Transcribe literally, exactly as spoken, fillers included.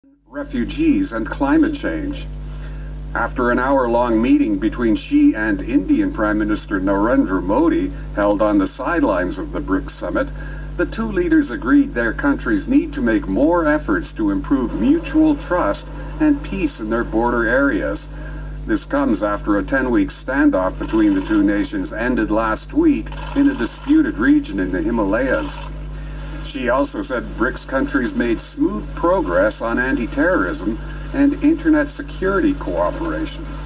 refugees and climate change. After an hour-long meeting between Xi and Indian Prime Minister Narendra Modi held on the sidelines of the BRICS summit, the two leaders agreed their countries need to make more efforts to improve mutual trust and peace in their border areas. This comes after a ten-week standoff between the two nations ended last week in a disputed region in the Himalayas. She also said BRICS countries made smooth progress on anti-terrorism and internet security cooperation.